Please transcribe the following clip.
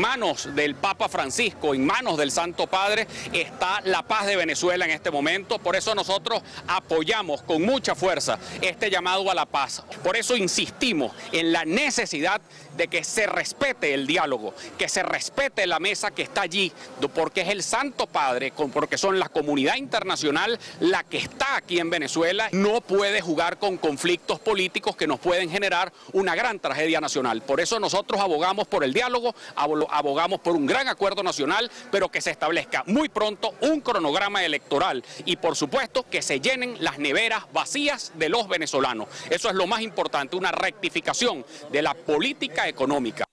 manos del Papa Francisco, en manos del Santo Padre, está la paz de Venezuela en este momento. Por eso nosotros apoyamos con mucha fuerza este llamado a la paz. Por eso insistimos en la necesidad de que se respete el diálogo, que se respete la mesa que está allí, porque es el Santo Padre, porque son la comunidad internacional la que está aquí en Venezuela. No puede jugar con conflictos políticos que nos pueden generar una gran tragedia nacional. Por eso nosotros abogamos por el diálogo, abogamos por un gran acuerdo nacional, pero que se establezca muy pronto un cronograma electoral y por supuesto que se llenen las neveras vacías de los venezolanos. Eso es lo más importante, una rectificación de la política económica.